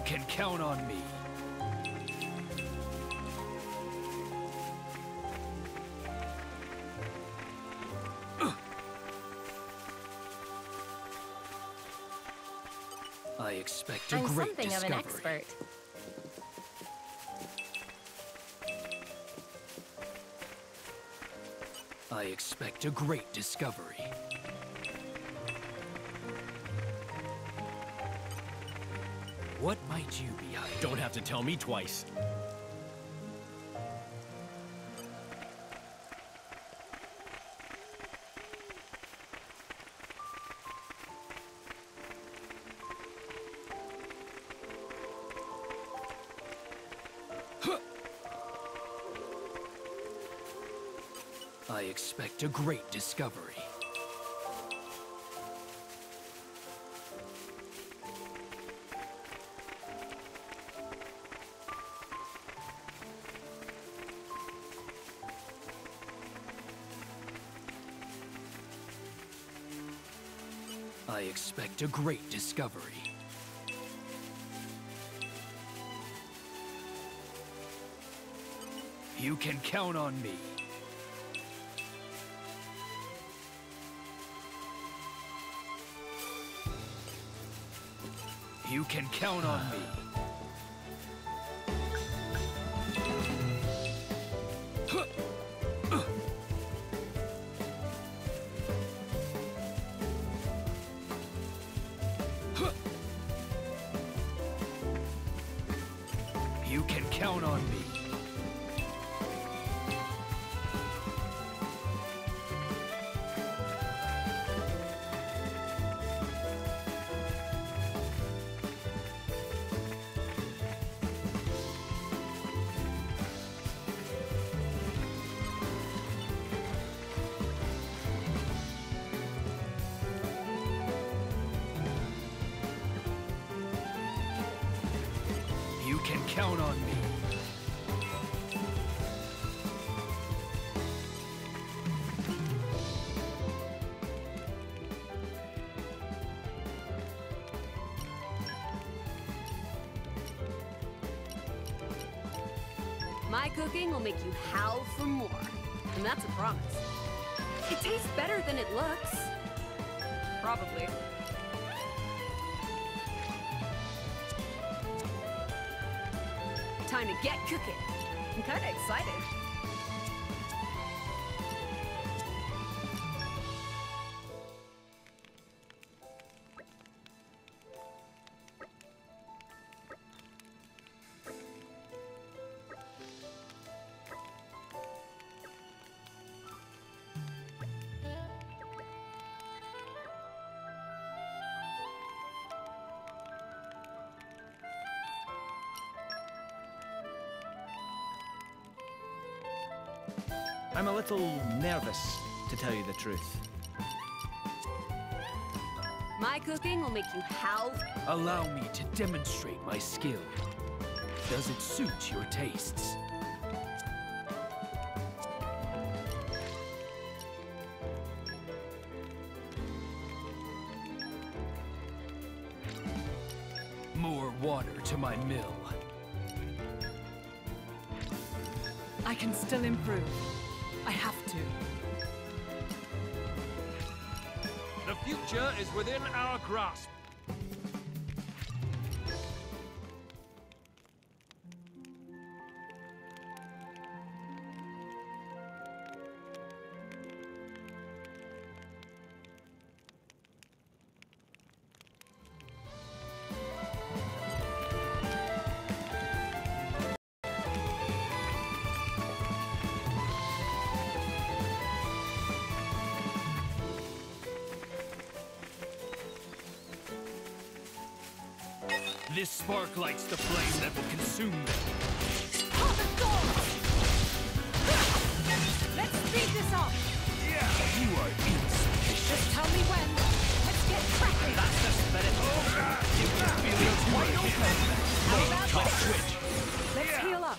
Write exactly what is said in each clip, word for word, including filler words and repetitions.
can count on me. I expect a I'm great something discovery. of an expert. I expect a great discovery. What might you be hiding? Don't have to tell me twice. I expect a great discovery. I expect a great discovery. You can count on me. You can count on me. You can count on me. You can count on me. My cooking will make you howl for more. And that's a promise. It tastes better than it looks. Probably. Time to get cooking. I'm kinda excited. I'm a little nervous, to tell you the truth. My cooking will make you howl. Allow me to demonstrate my skill. Does it suit your tastes? More water to my mill. I can still improve. I have to. The future is within our grasp. This spark lights the flame that will consume them. Let's speed this up! You are insufficient. Just tell me when. Let's get cracking! That's the spirit. You can feel it wide open. How about Top this? switch. Let's heal up.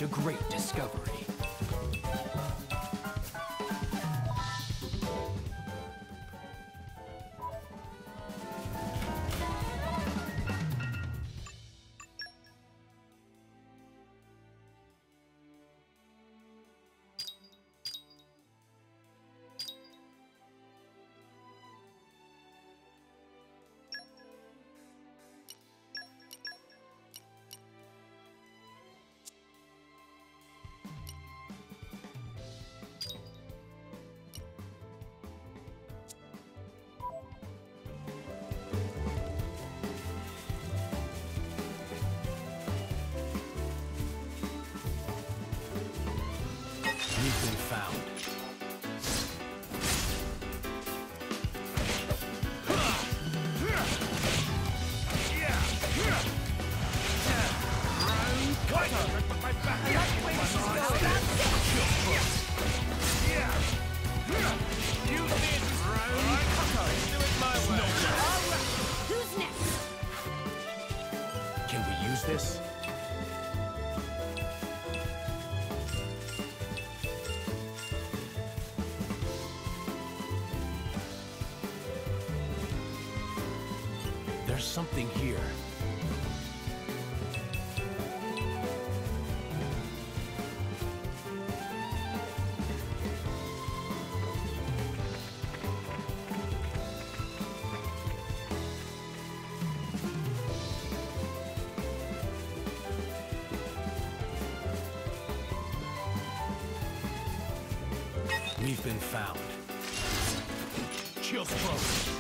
a great discovery. You've been found. Who's next? Can we use this? There's something here. We've been found. Chill stroke.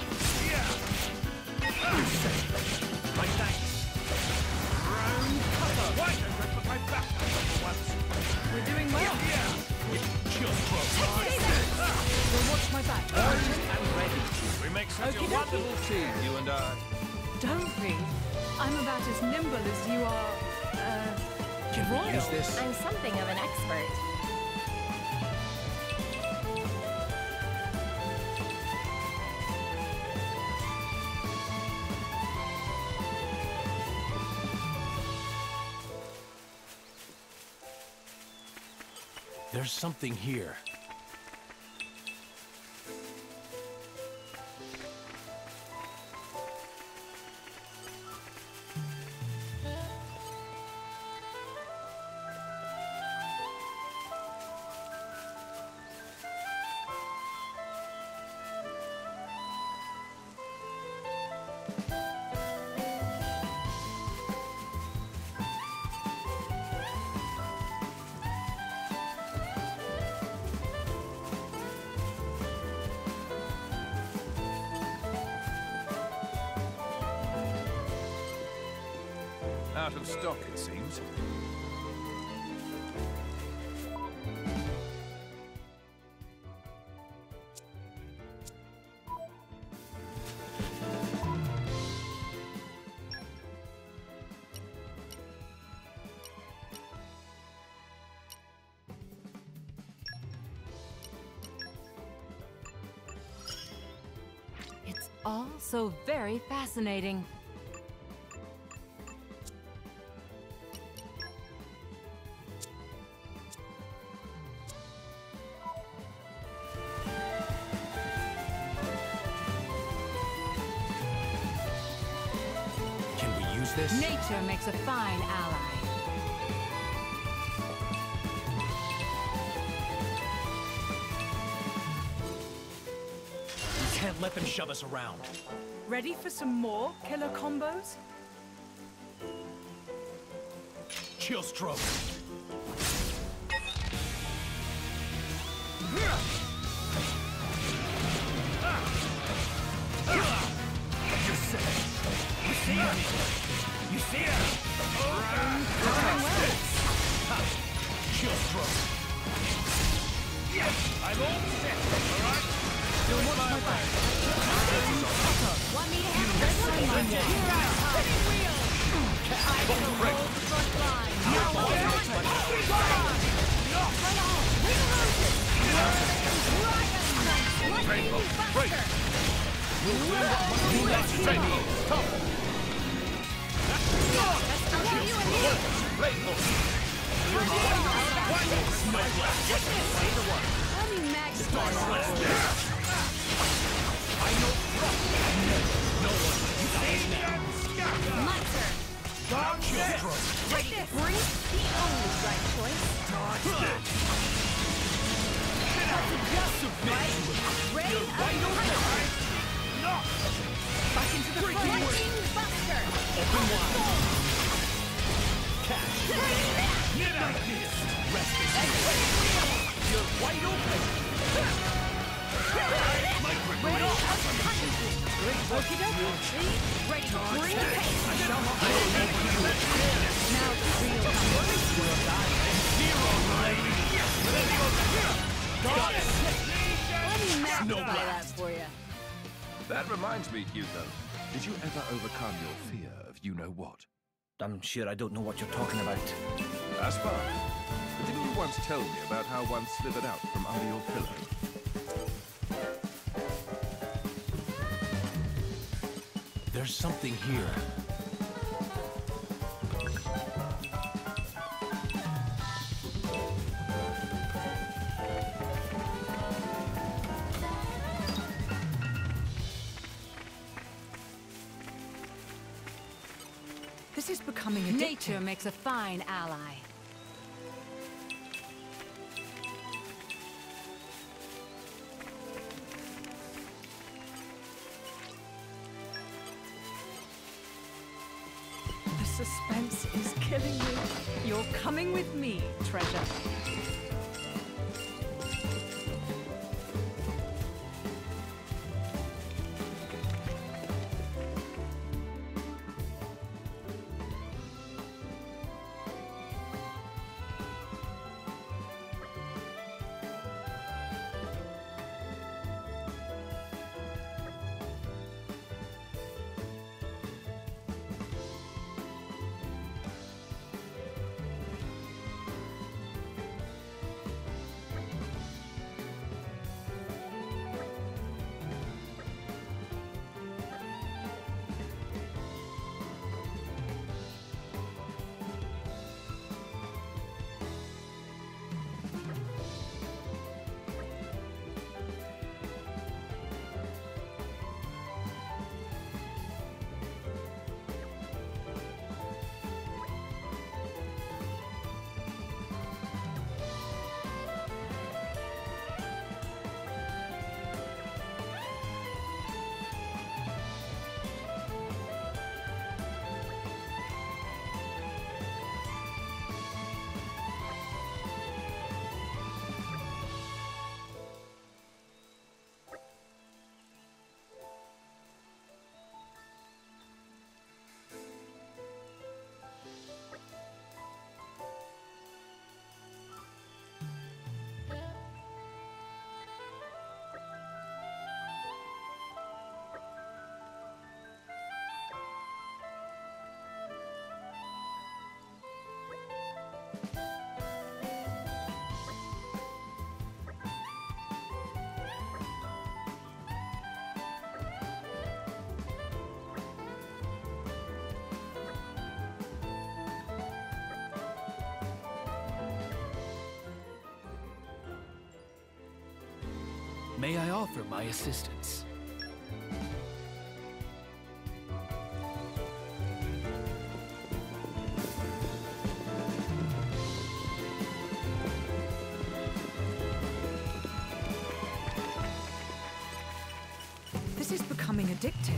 My thanks. Round cover. Why don't I put my back up once? We're doing well. Chill stroke. We'll watch my back. Urgent and ready. We make such Okie a wonderful team, you and I. Don't be. I'm about as nimble as you are, uh, Can we royal. use this? I'm something of an expert. There's something here. Out of stock, it seems. It's all so very fascinating. Can we use this? Nature makes a fine ally. We can't let them shove us around. Ready for some more killer combos? Chill stroke. You see it? You see it? Chill stroke. I'm all set, all right? You'll watch my back. Want me to have this one? You're out. Spinning wheel. I can hold the front line. Now let's run. Right on. Reloaded. Lightning buster. Let's train you. Come. Let's throw you in here. Play Let me magnify that for you. I know frost. No one can stop me. My turn. Ready to breathe? The only right choice. That's a just right. Ready up hunter. Back into the front. Lightning Buster. Open wide. Catch. Get out of here. Rest is You're wide open. My grip. Ready up hunter. Okie dokie. Ready to bring the pace. Now the real number. Let me magnify that for you. That reminds me, Hugo. Did you ever overcome your fear of you-know-what? I'm sure I don't know what you're talking about. Aspar, didn't you once tell me about how one slithered out from under your pillow? There's something here. This is becoming addictive. Nature makes a fine ally. The suspense is killing me. You're coming with me, treasure. May I offer my assistance? This is becoming addictive.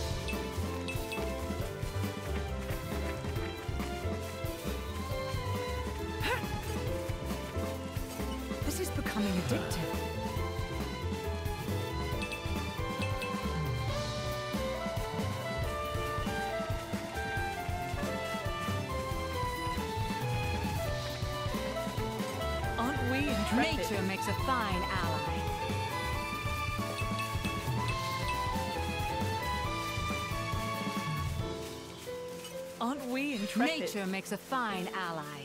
This is becoming addictive. Aren't we intrepid? Nature makes a fine ally. Aren't we intrepid? Nature makes a fine ally.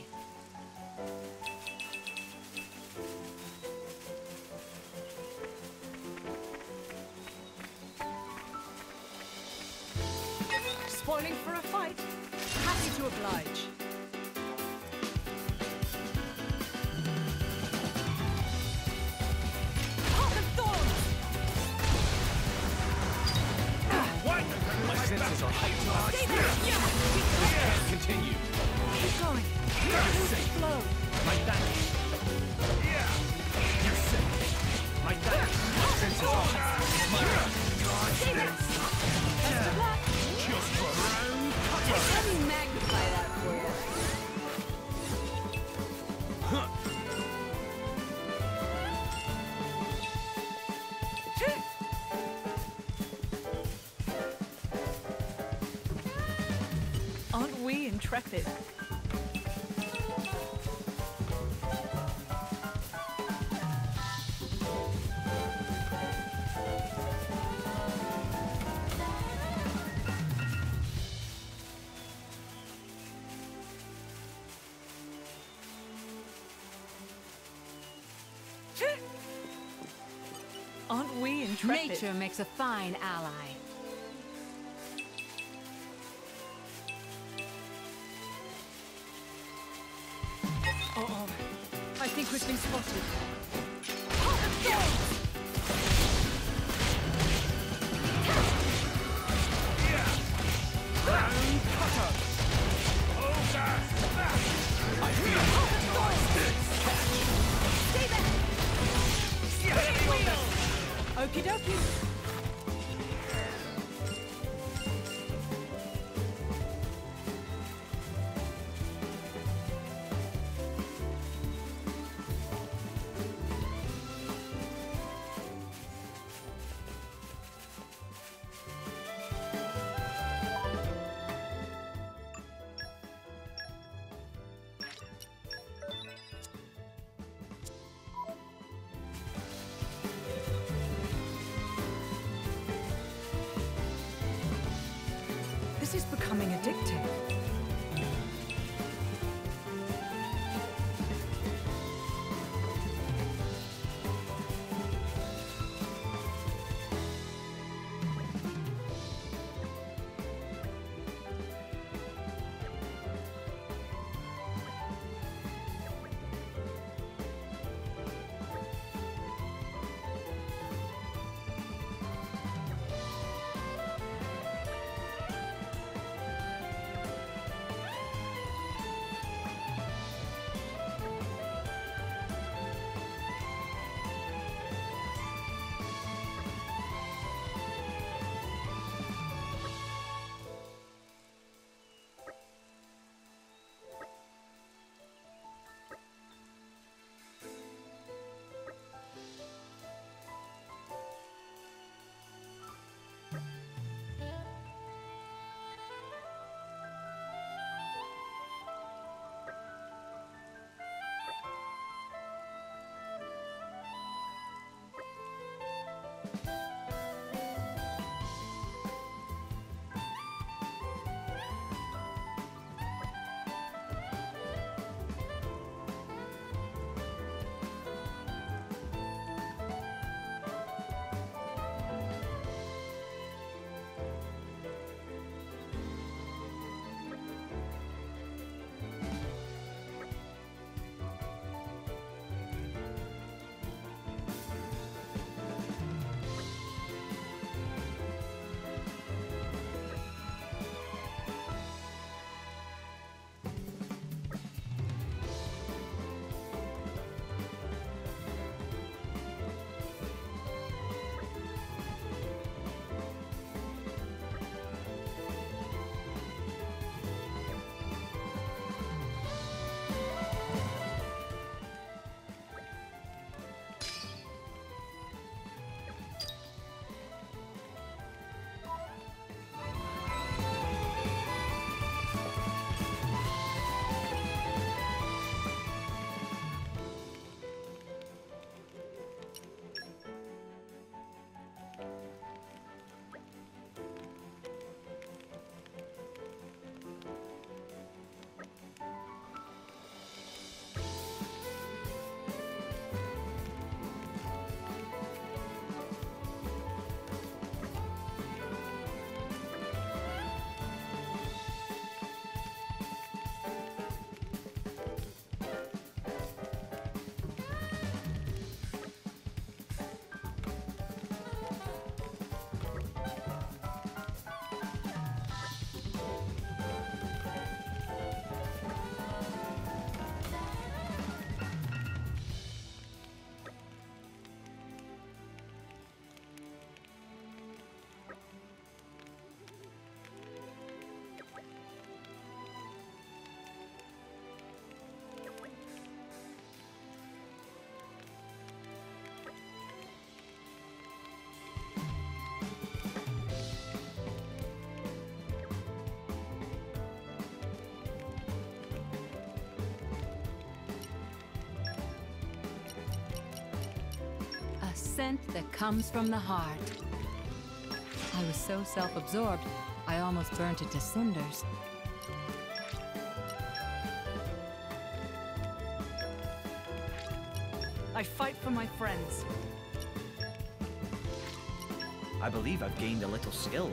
Spoiling for a fight? Happy to oblige. we intrepid? Aren't we intrepid? Nature makes a fine ally. Uh-oh. I think we've been spotted. Okie dokie. This is becoming addictive. scent that comes from the heart. I was so self-absorbed, I almost burnt it to cinders. I fight for my friends. I believe I've gained a little skill.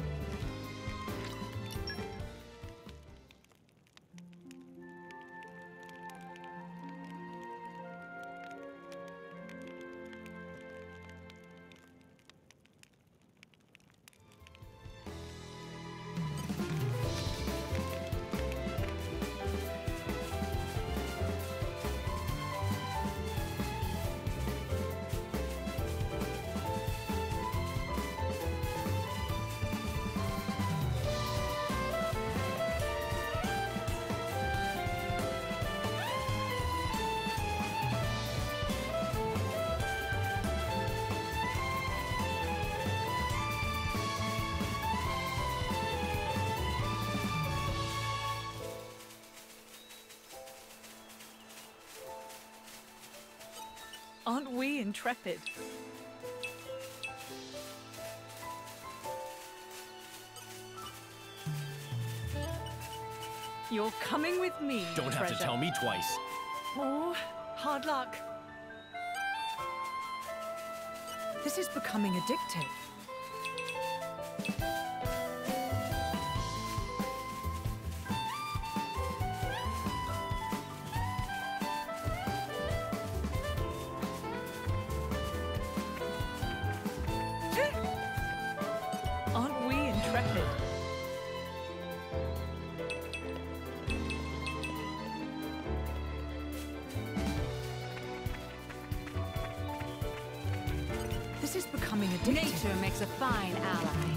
Aren't we intrepid? You're coming with me, Don't have treasure. to tell me twice. Oh, hard luck. This is becoming addictive. Aren't we intrepid? This is becoming addictive. Nature makes a fine ally.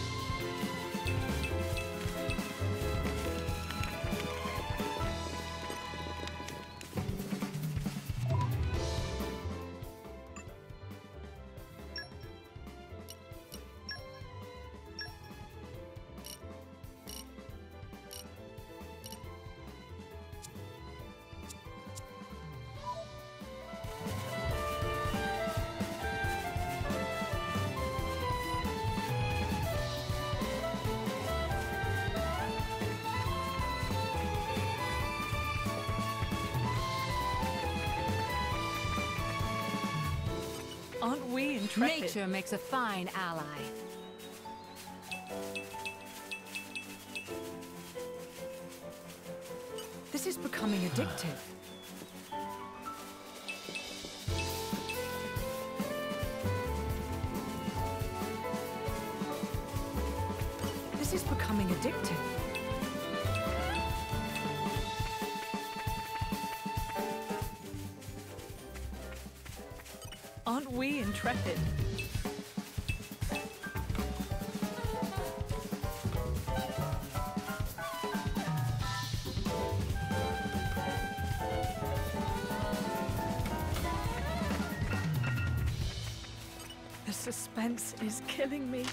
Aren't we intrepid? Nature makes a fine ally. This is becoming addictive. This is becoming addictive. Aren't we intrepid? The suspense is killing me.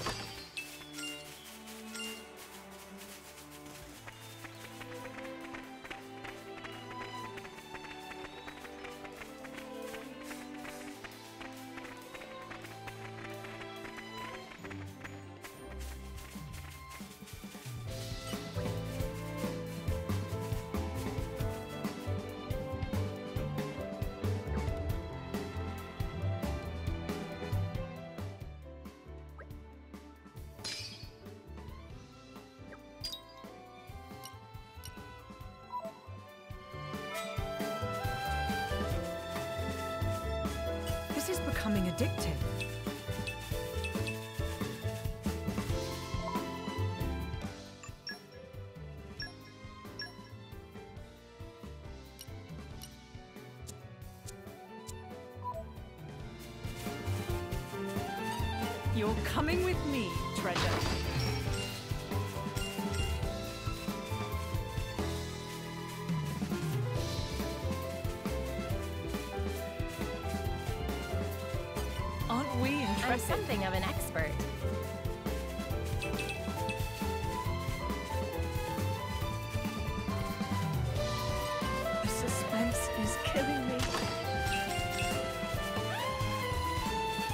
This is becoming addictive. You're coming with me, treasure. Aren't we intrepid? I'm something of an expert. The suspense is killing me.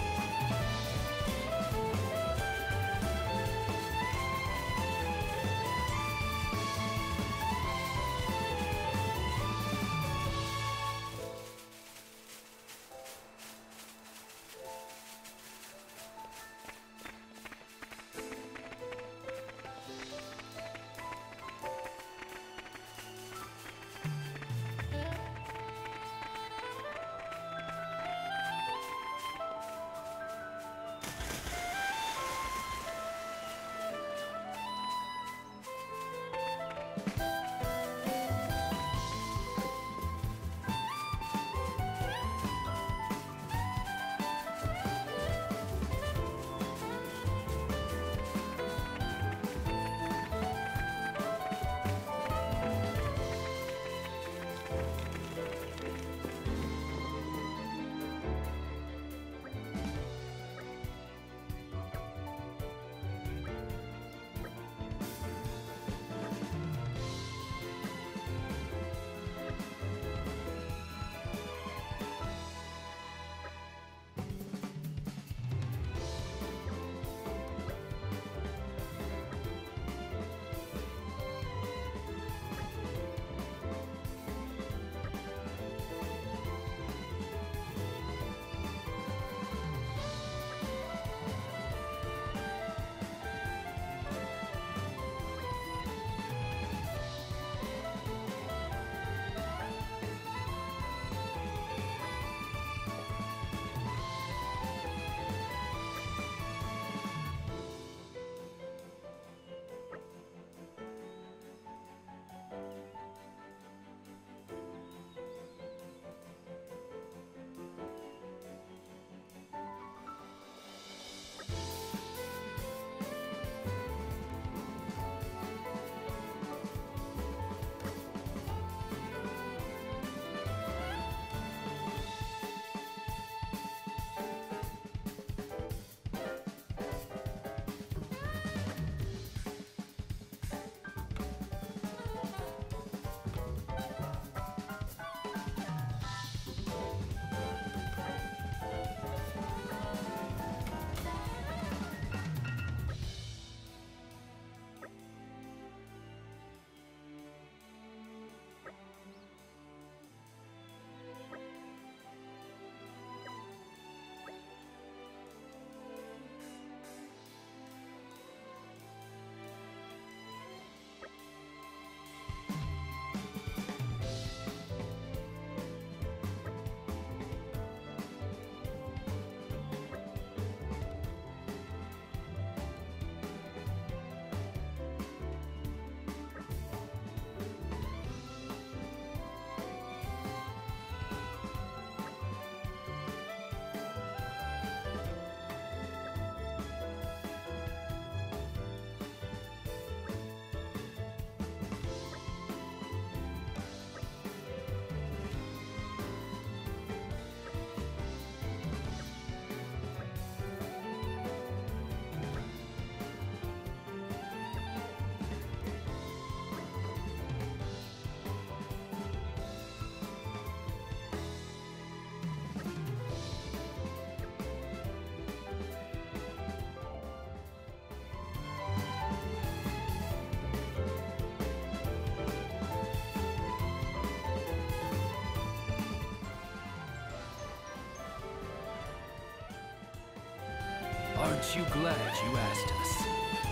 Aren't you glad you asked us?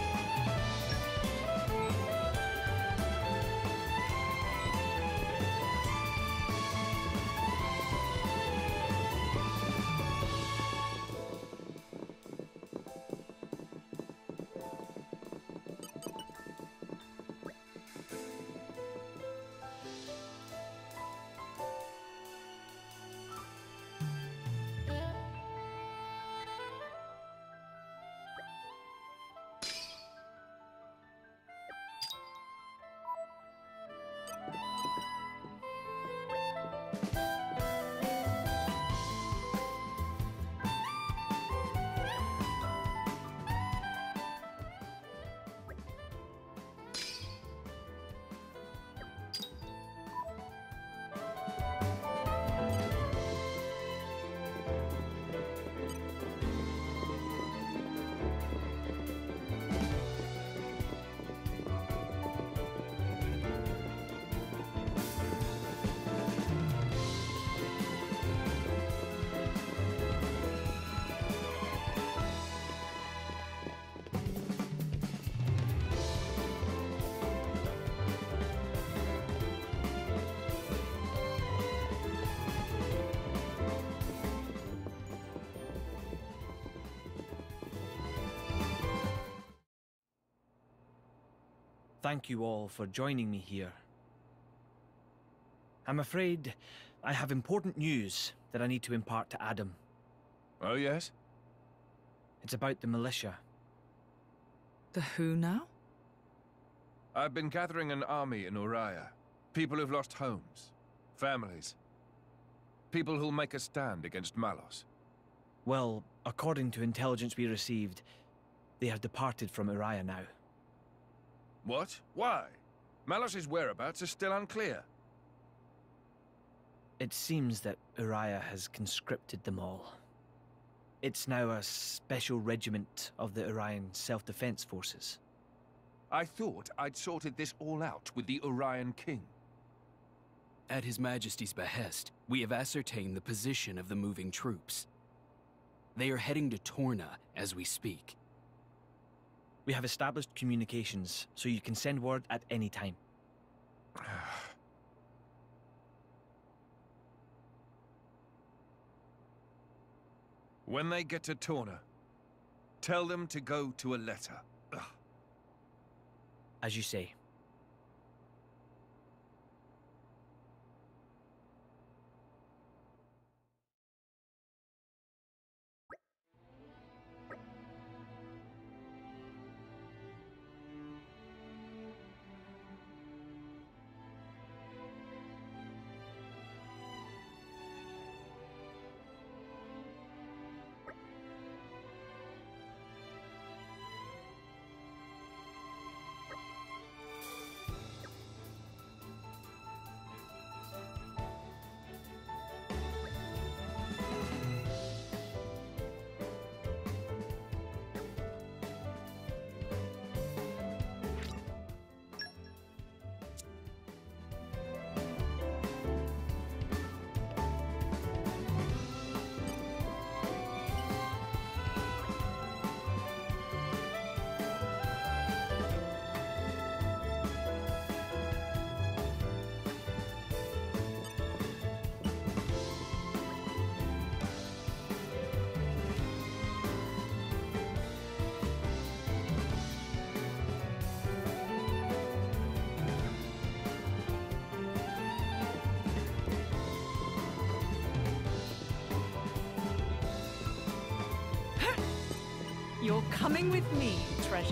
Thank you all for joining me here. I'm afraid I have important news that I need to impart to Adam. Oh, yes? It's about the militia. The who now? I've been gathering an army in Uriah. People who've lost homes, families. People who'll make a stand against Malos. Well, according to intelligence we received, they have departed from Uriah now. What? Why? Malos' whereabouts are still unclear. It seems that Uriah has conscripted them all. It's now a special regiment of the Urian Self-Defense Forces. I thought I'd sorted this all out with the Urian King. At His Majesty's behest, we have ascertained the position of the moving troops. They are heading to Torna as we speak. We have established communications, so you can send word at any time. When they get to Torna, tell them to go to Aletta. Ugh. As you say. You're coming with me, treasure.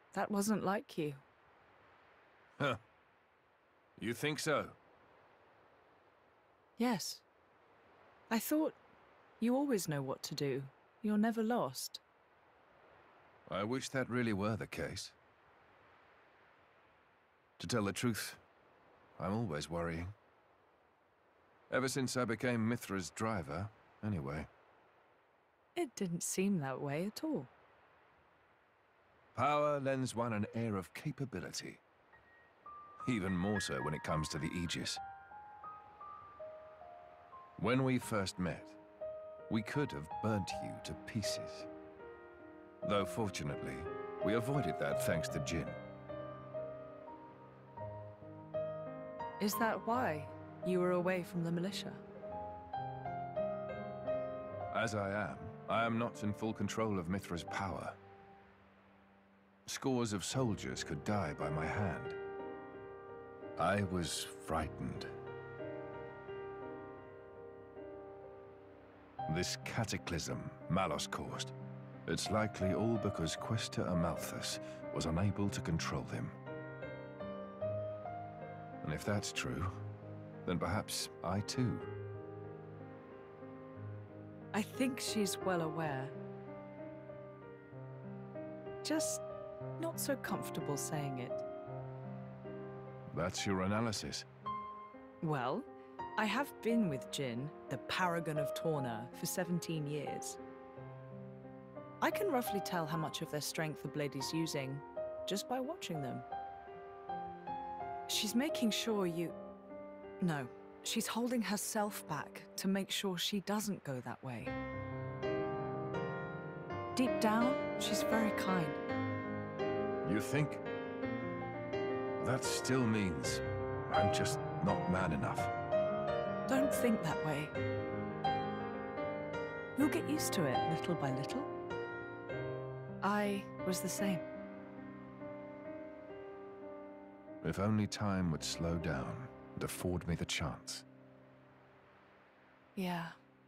That wasn't like you. Huh. You think so? Yes. I thought you always know what to do. You're never lost. I wish that really were the case. To tell the truth, I'm always worrying. Ever since I became Mithra's driver, anyway. It didn't seem that way at all. Power lends one an air of capability. Even more so when it comes to the Aegis. When we first met, we could have burnt you to pieces. Though fortunately, we avoided that thanks to Jin. Is that why you were away from the militia? As I am, I am not in full control of Mithra's power. Scores of soldiers could die by my hand. I was frightened. This cataclysm Malos caused, it's likely all because Questa Amalthus was unable to control him. And if that's true, then perhaps I too. I think she's well aware. Just not so comfortable saying it. That's your analysis. Well, I have been with Jin, the paragon of Torna, for seventeen years. I can roughly tell how much of their strength the Blade is using just by watching them. She's making sure you... No, she's holding herself back to make sure she doesn't go that way. Deep down, she's very kind. You think? That still means I'm just not man enough. Don't think that way. You'll get used to it little by little. I was the same. If only time would slow down and afford me the chance. Yeah.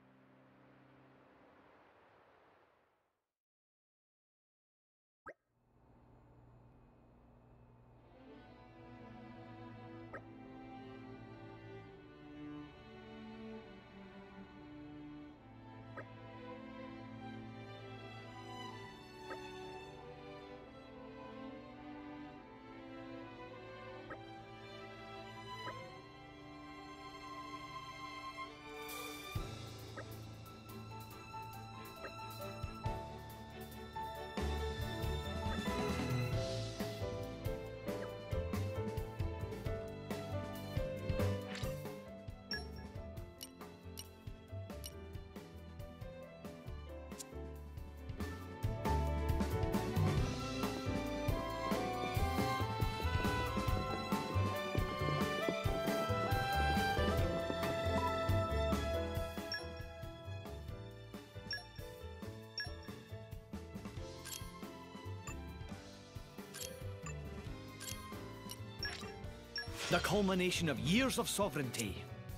The culmination of years of sovereignty.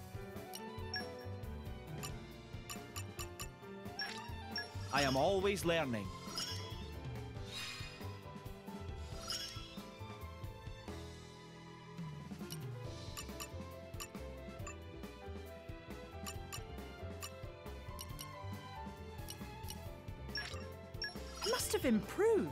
I am always learning. Must have improved.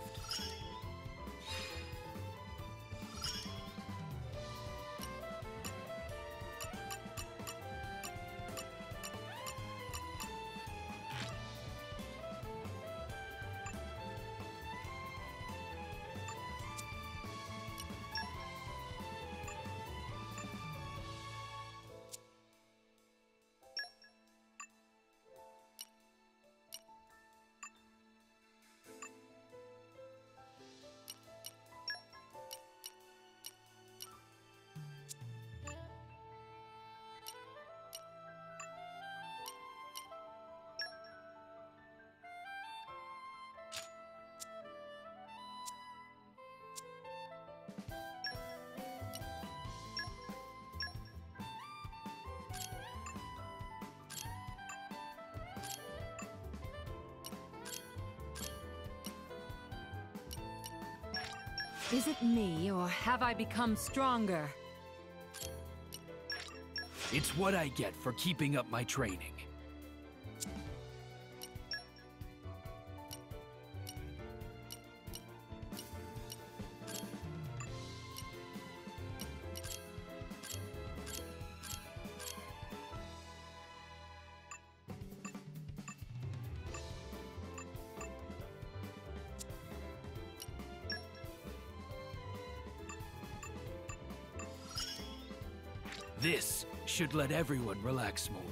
Is it me, or have I become stronger? It's what I get for keeping up my training. This should let everyone relax more.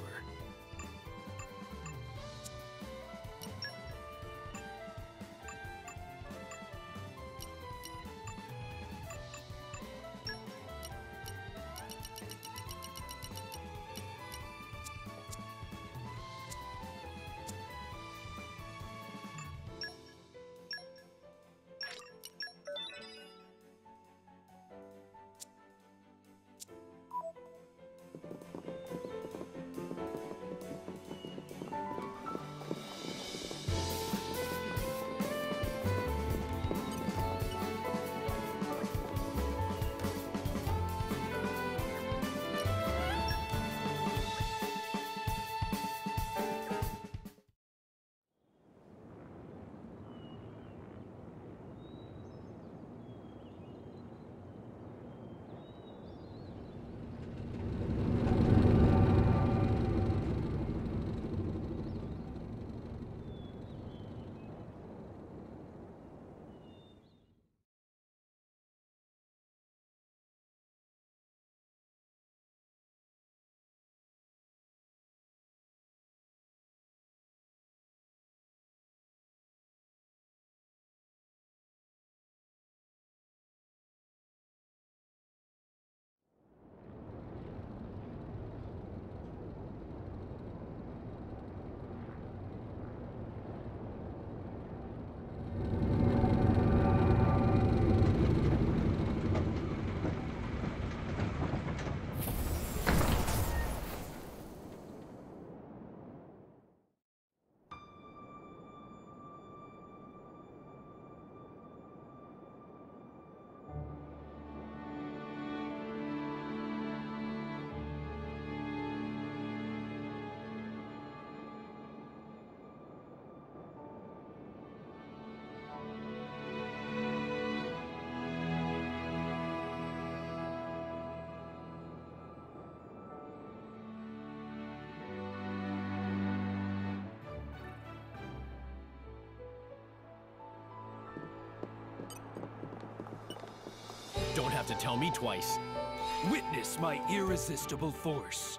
Don't have to tell me twice. Witness my irresistible force.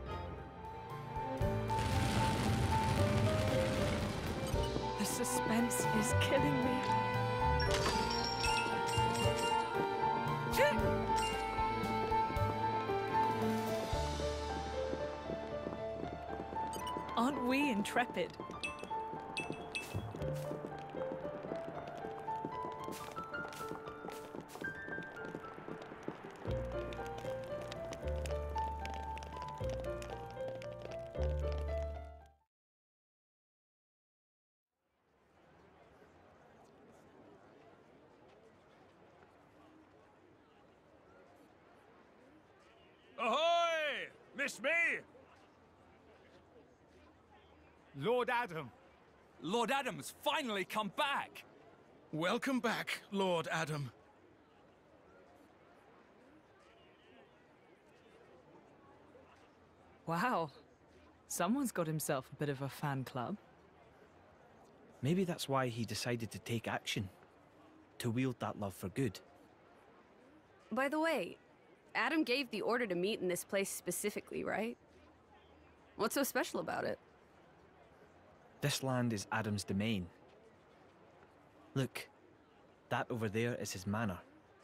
The suspense is killing me. Aren't we intrepid? Ahoy! Miss me? Lord Adam. Lord Adam's finally come back! Welcome back, Lord Adam. Wow. Someone's got himself a bit of a fan club. Maybe that's why he decided to take action. To wield that love for good. By the way, Adam gave the order to meet in this place specifically, right? What's so special about it? This land is Adam's domain. Look, that over there is his manor.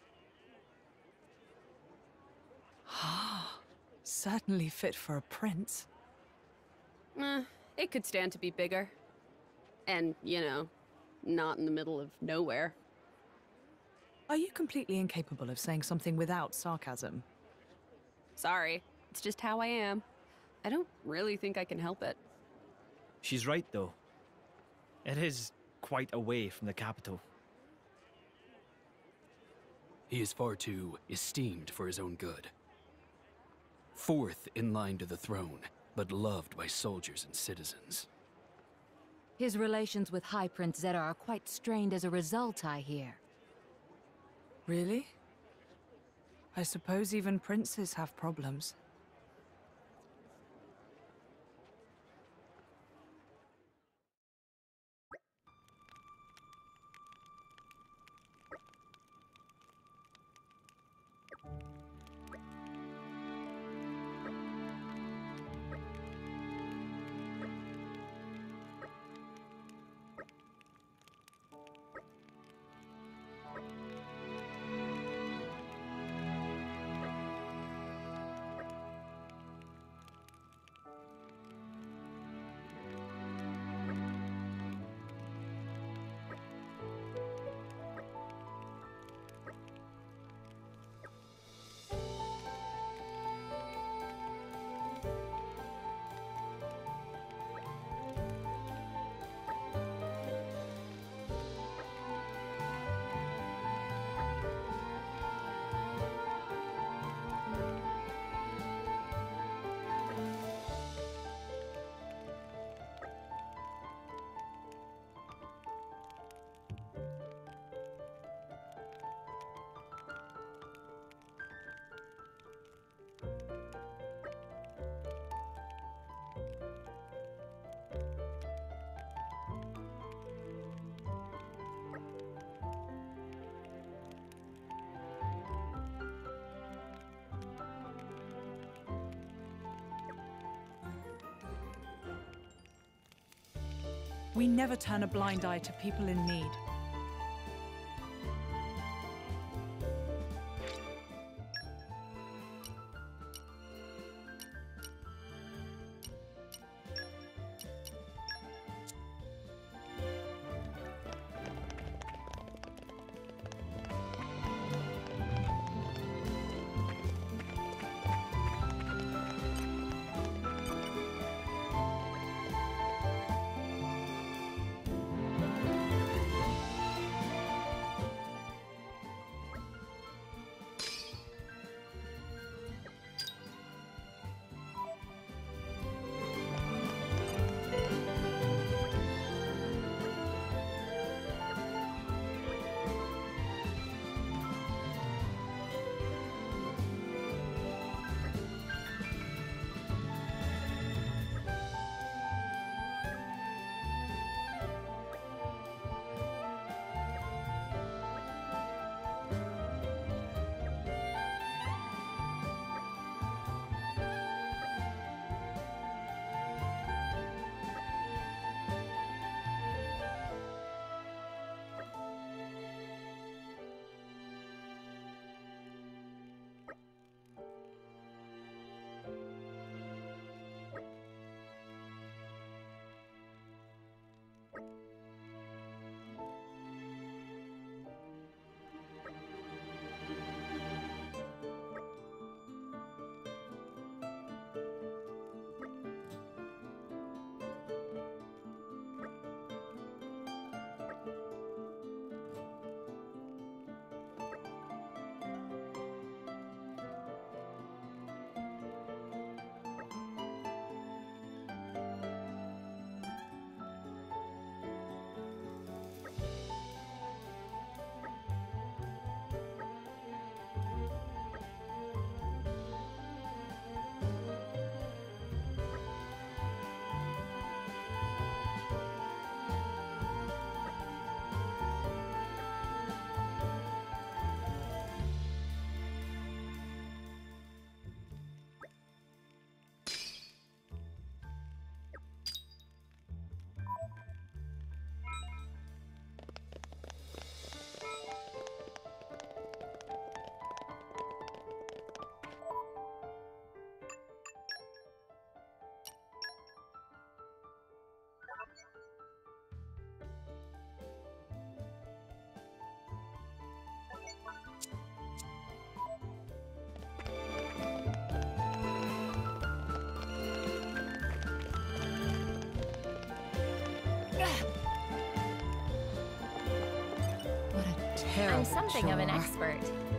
Certainly fit for a prince. Eh, it could stand to be bigger. And, you know, not in the middle of nowhere. Are you completely incapable of saying something without sarcasm? Sorry, it's just how I am. I don't really think I can help it. She's right, though. It is quite away from the capital. He is far too esteemed for his own good. Fourth in line to the throne, but loved by soldiers and citizens. His relations with High Prince Zeta are quite strained as a result, I hear. Really? I suppose even princes have problems. We never turn a blind eye to people in need. terrible I'm something of an chore. expert.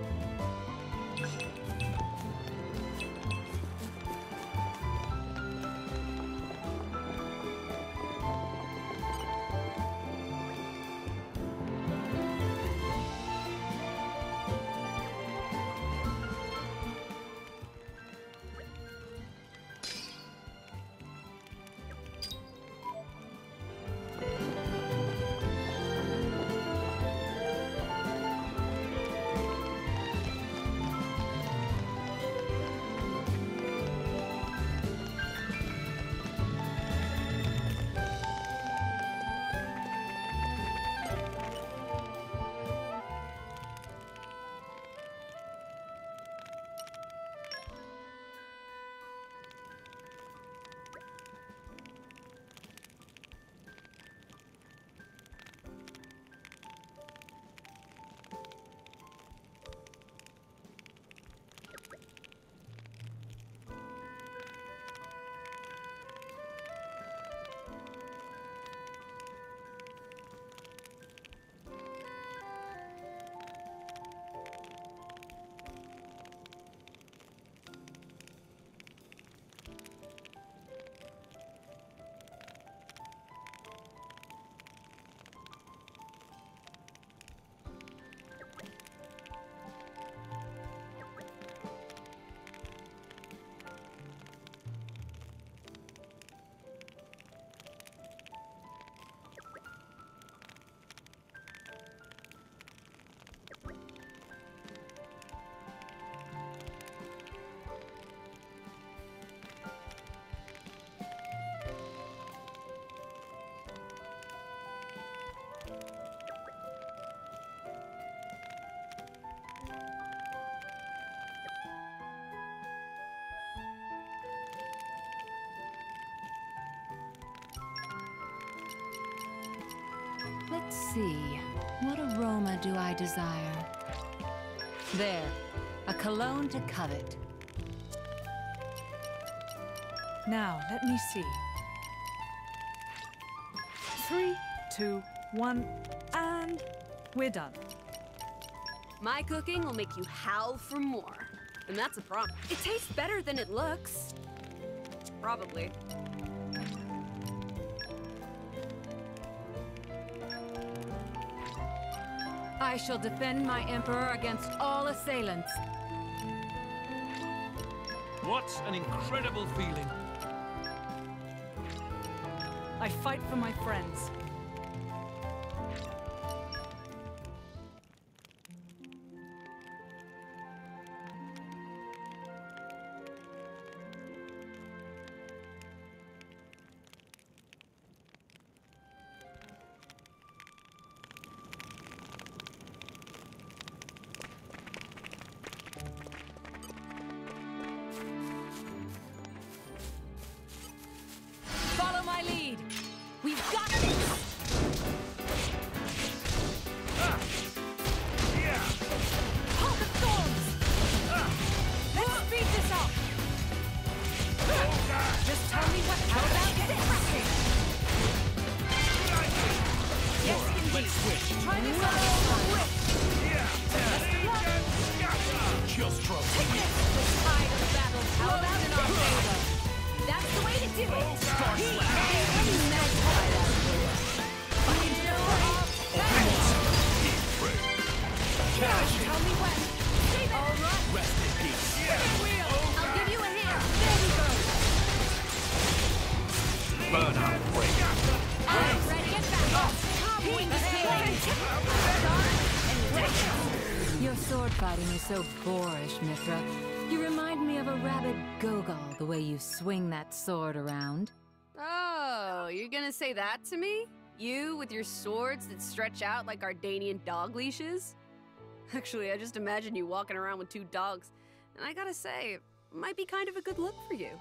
Let's see. What aroma do I desire? There. A cologne to covet. Now, let me see. Three, two, one, and we're done. My cooking will make you howl for more. And that's a promise. It tastes better than it looks. Probably. I shall defend my emperor against all assailants. What an incredible feeling. I fight for my friends. Follow my lead. We've got this. Hold the thorns. Let's speed this up. Just tell me what. How about this? Yes, indeed. Let's switch. Try this out. Just throw. Take this. The tide of battle. How about in our favor? That's the way to do it. Star slap. Any magpie that will. Find your off. Tell me when. Save it. All right. Rest in peace. Wheel. I'll give you a hand. There we go. Burn out, break. I'm ready. Get back. Healing the feeling. Your sword fighting is so boorish, Mithra. You remind me of a rabid Gogol, the way you swing that sword around. Oh, you're gonna say that to me? You with your swords that stretch out like Ardanian dog leashes? Actually, I just imagine you walking around with two dogs, and I gotta say, it might be kind of a good look for you.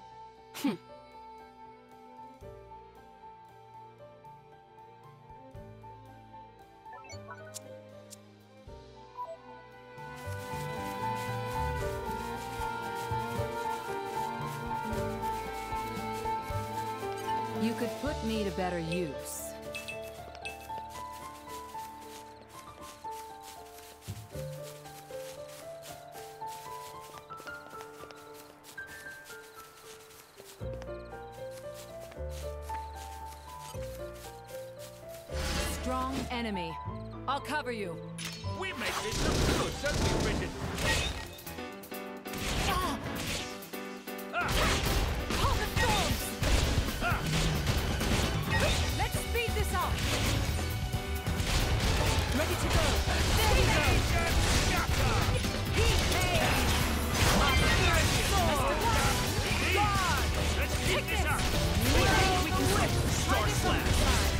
You could put me to better use. strong enemy. I'll cover you. We make this look good, don't we, Bridget? Ah! Call the storms! Ah! Let's speed this up. Ready to go. There we go! Heat Let's keep this up! We can Start slash!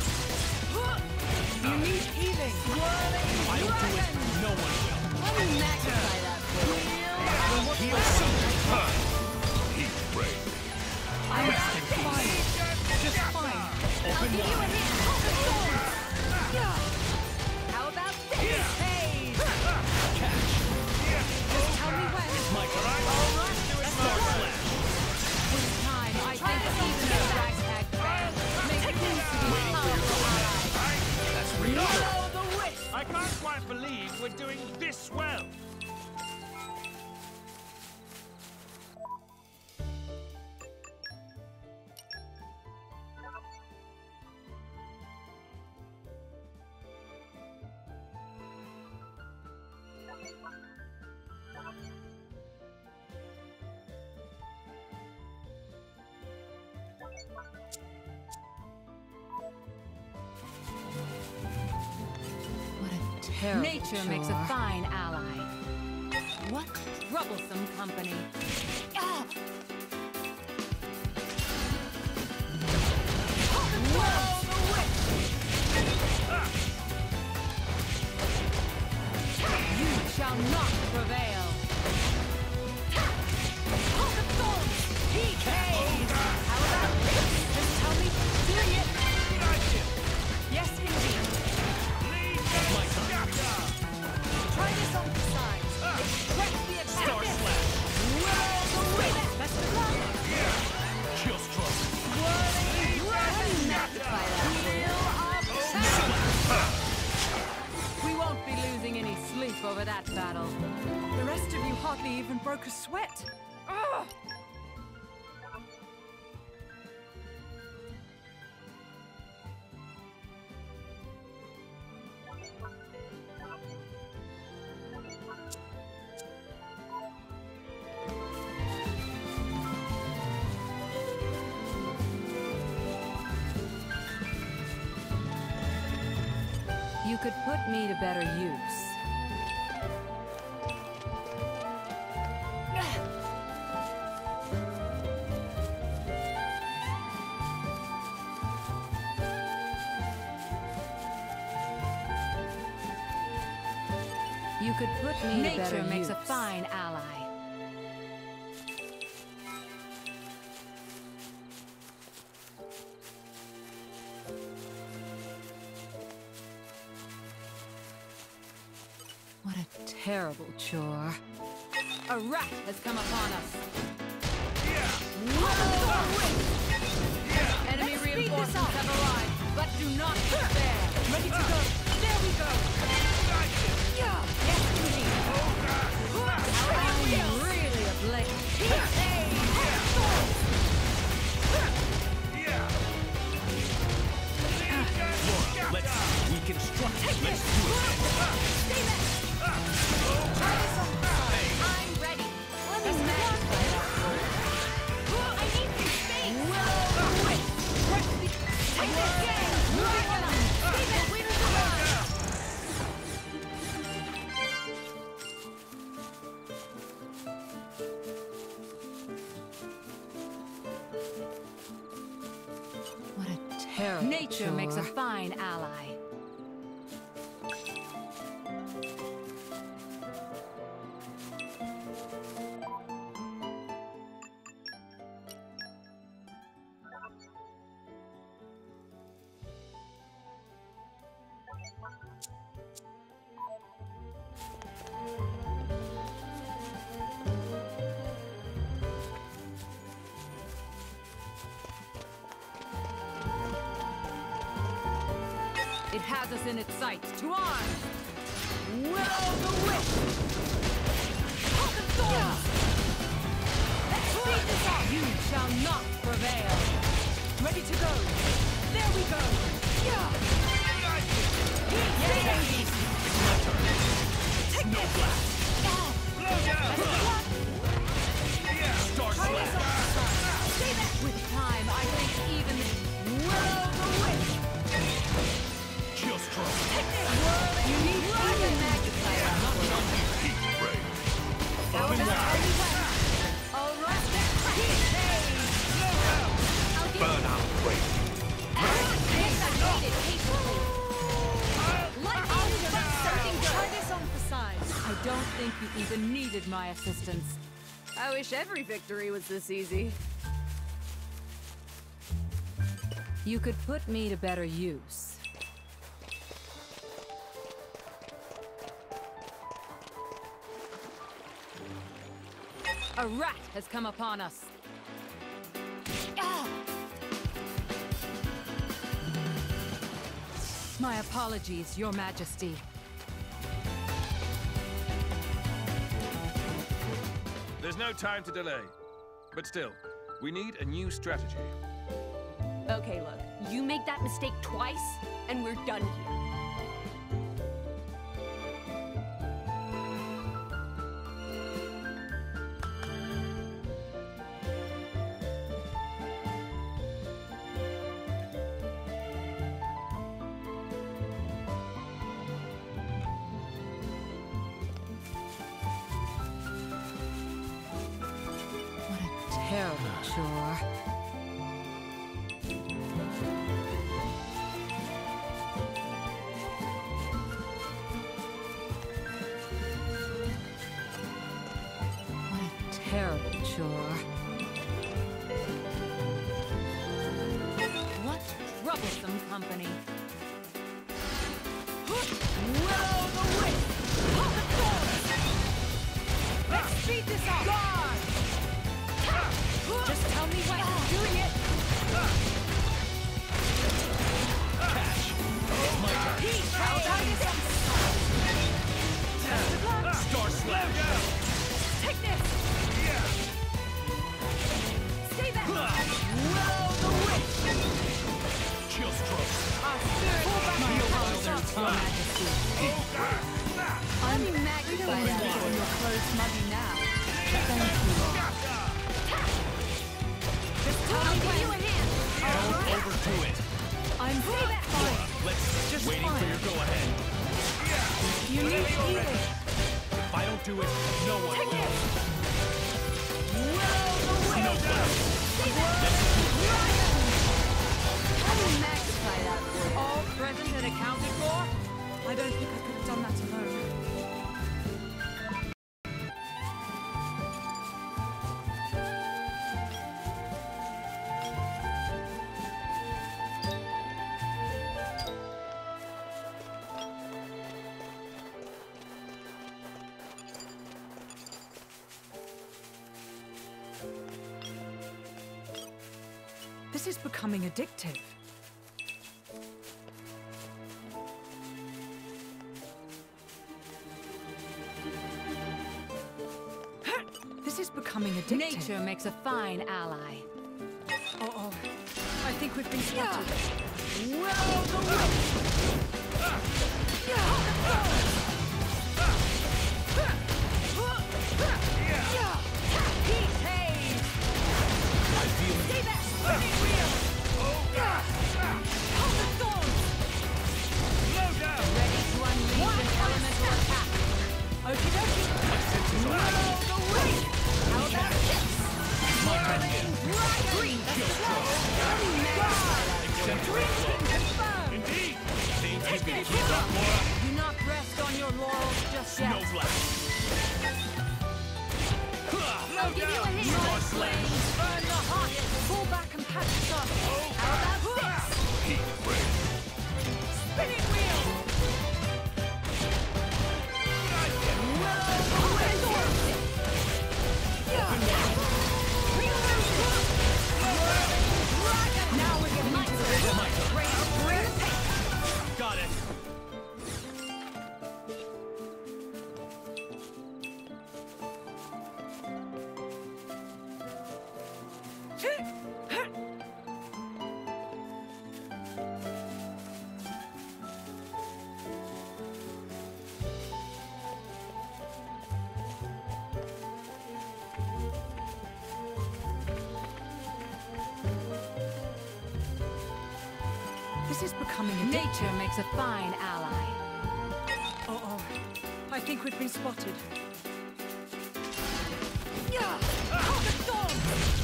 You need healing. I'll do it. No one will. Let me magnify that for you. Heal something. Heat ray. I'm fine. Just fine. Open Give you a wide. hand! Call the storms! How about this? Here. Hey! Catch. Just tell me when. My turn. All right. Do it. Start slash. This time, I think even a ragtag band may prove to be powerful allies. That's real. Blow the wisp! I can't quite believe we're doing this well. What a terrible Nature makes a fine ally. What troublesome company. Ah! You shall not prevail. Call the storms! P K! How about this? Just tell me. Doing it. Good idea. Yes, indeed. Lead my turn. Try this on the side. Press the attack! Start slash. Best of luck. Chill stroke. Magnify that for you. We won't be losing any sleep over that battle. The rest of you hardly even broke a sweat. Ugh! You could put me to better use. You could put me Nature to better makes use. a fine ally. What a terrible chore. A rat has come upon us. Enemy Let's speed this reinforcements up. have arrived, but do not despair. Ready to go. There we go. Yes, indeed. I'm really ablaze. Laura, let's see. We construct. Let's do it. I'm ready. Let me magnify that for you. I need some space. Take this game. Moving on. Steven, win the run. What a terrible Nature makes a fine ally. It has us in its sights. To arms! Will-o'-the-wisp! Call the storms! Let's speed this up! You shall not prevail! Ready to go! There we go! Yeah! Snow blast. Star slash. With time, I think even will-o-the-wisp. Chill stroke. You need even magnifier. Heat ray. How Oven about wrap. only weapon? All right, then. Heat phase. I'll give Burn out wait. Yes, I waited patiently. Like I'll expect something good. Try this on for size. I don't think you even needed my assistance. I wish every victory was this easy. You could put me to better use. A rat has come upon us. Ah! My apologies, Your Majesty. There's no time to delay. But still, we need a new strategy. Okay, look, you make that mistake twice, and we're done here. What a terrible chore. What a terrible chore. What troublesome company. Will-o-the-wisp! Pop the thorns! Let's speed this up! Guard! Just tell me when I'm doing it! Catch. My turn. Heat phase! Best of luck! Star slash. Take this! Stay back! Will-o-the-wisp! Chill stroke. Our spirit pull back My your wild powers, time. Your Majesty. I'm magnified out on your clothes muggy now. Thank you. Just tell me when you a hand. Don't overdo it. I'm fine. Let's Just waiting fine. for your go ahead. You need healing. If I don't do it, no one Take will. it. Snow blast. I'm magnified out for you. All present and accounted for? I don't think I could have done that alone. This is becoming addictive. This is becoming addictive. Nature makes a fine ally. Oh, oh. I think we've been spotted. I feel it. Stay back! Spinning wheel! Hold the thorns! Ready to unleash an elemental attack. Okie dokie. My senses are active. The wind! How about this? My turn again. Green! Chill stroke. Exemplary flow. Confirmed! Indeed. Seems you can keep up, Laura. Do not rest on your laurels just Snow yet. blast. I'll give you a hint. Star slash. Burn the hot. Pull back and patch us up. How about this? Heat ray. Spinning wheel! Now we're getting into the My turn. great Got it. This is becoming a Nature makes a fine ally. Uh-oh. I think we've been spotted. Yeah! Call the storm!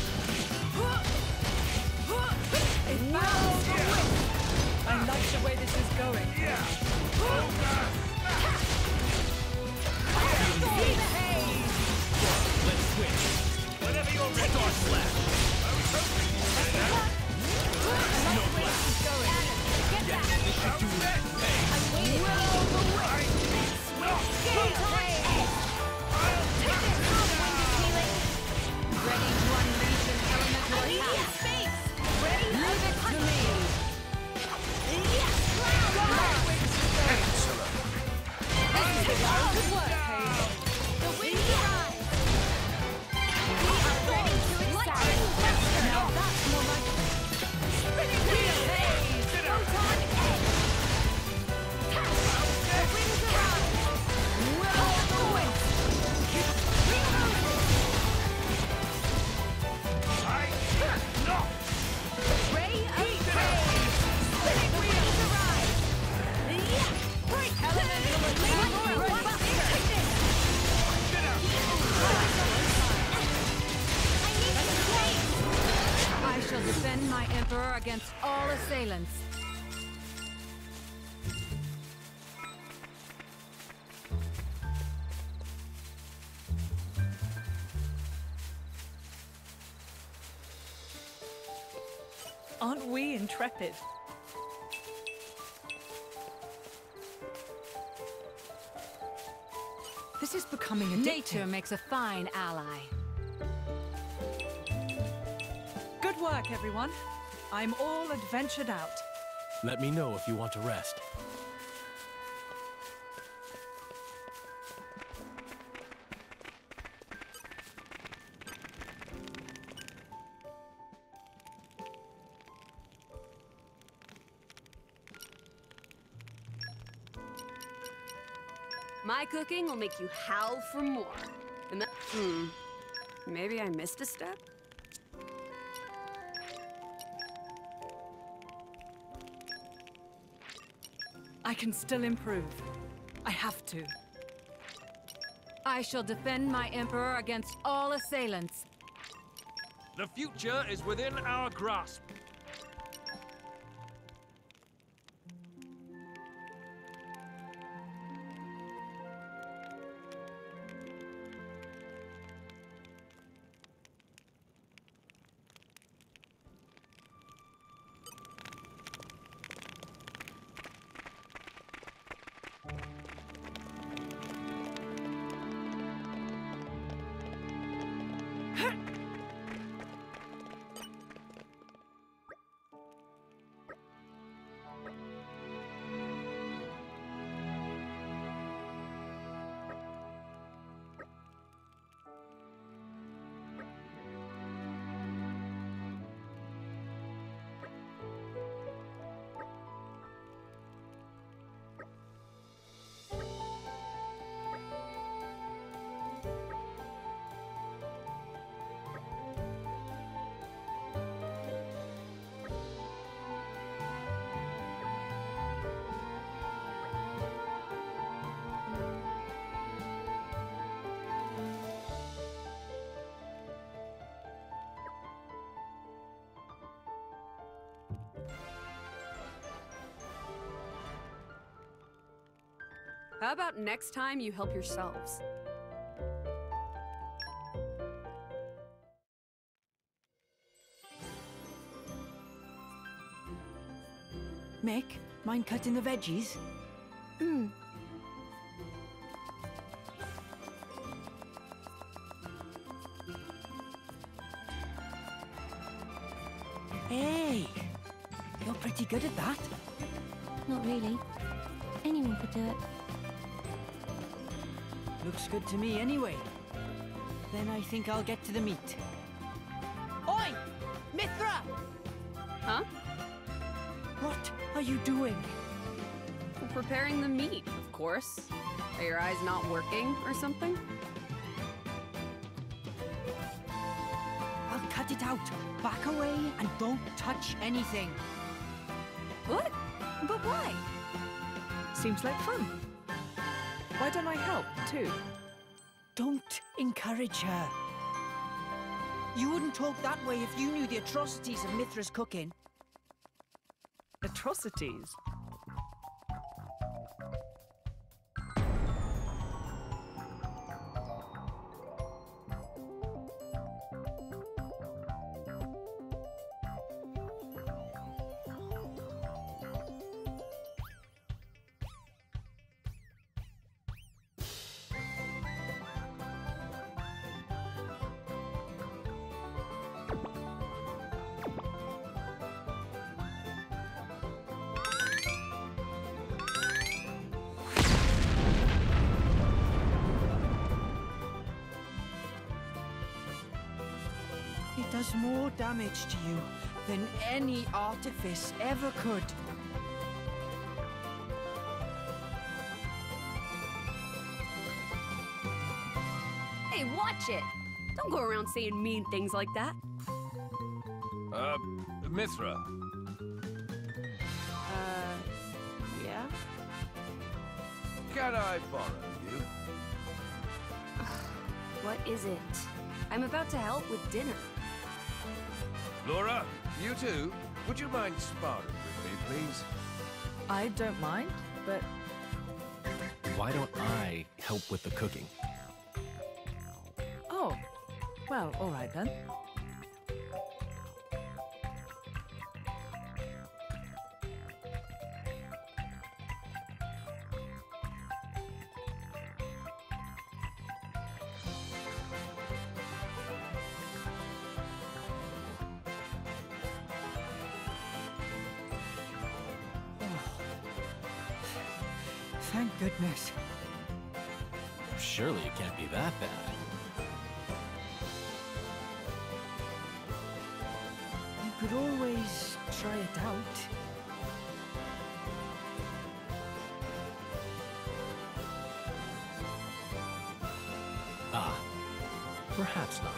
It bounds the wind! I like the way this is going. Let's switch. Whatever your resource left. I was hoping you said that. No blast. Get back! This should do it. Hey. Will the wind! Game time! I'll take this! Winded healing! Ready to unleash an elemental Immediate attack. space! Ready? Leave it to me. Yes! Cloud! Excellent. Good work, Hayes. The winds arise! We are ready to excel! Now that's more like Spinning wheel! Photon edge! The winds arise! Will of the wind! Ray of praise! Spinning wheels arise! Yeah! Break! Elemental attack! Robust! Take this! I need some space! I shall defend my Emperor against all assailants. Aren't we intrepid? This is becoming addictive. Nature makes a fine ally. Good work, everyone. I'm all adventured out. Let me know if you want to rest. My cooking will make you howl for more. And that, hmm, maybe I missed a step? I can still improve. I have to. I shall defend my Emperor against all assailants. The future is within our grasp. How about next time you help yourselves? Mick, mind cutting the veggies? Mm. Hey! You're pretty good at that. Not really. Anyone could do it. Looks good to me anyway. Then I think I'll get to the meat. Oi! Mithra! Huh? What are you doing? We're preparing the meat, of course. Are your eyes not working or something? I'll cut it out. Back away and don't touch anything. What? But why? Seems like fun. Why don't I help, too? Don't encourage her. You wouldn't talk that way if you knew the atrocities of Mithra's cooking. Atrocities? It does more damage to you than any artifice ever could. Hey, watch it! Don't go around saying mean things like that. Uh, Mithra. Uh, yeah? Can I borrow you? What is it? I'm about to help with dinner. Laura, you too? Would you mind sparring with me, please? I don't mind, but Why don't I help with the cooking? oh, well, all right then. Thank goodness. Surely it can't be that bad. You could always try it out. Ah, perhaps not.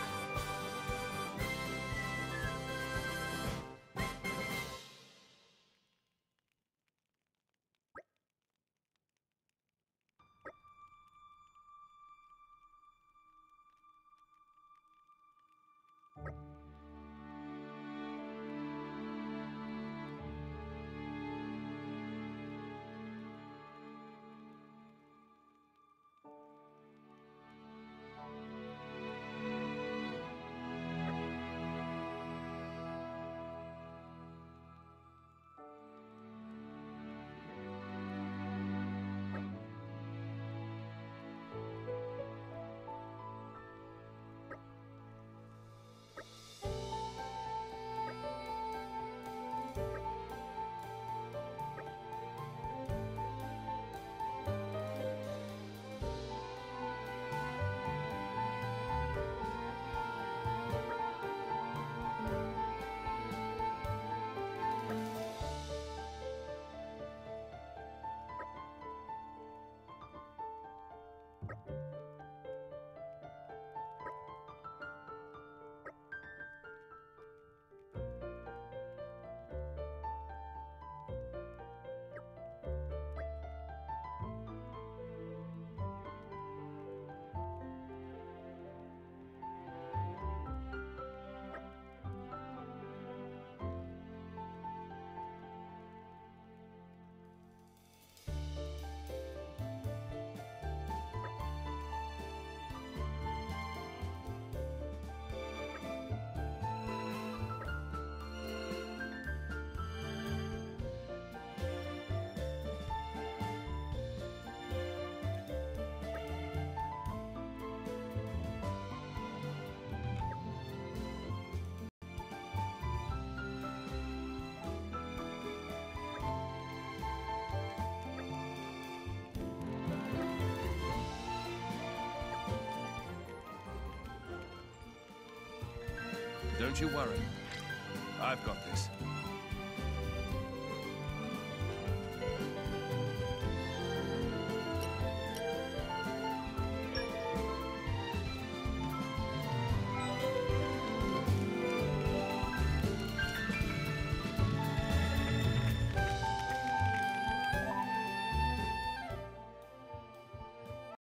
Don't you worry. I've got this.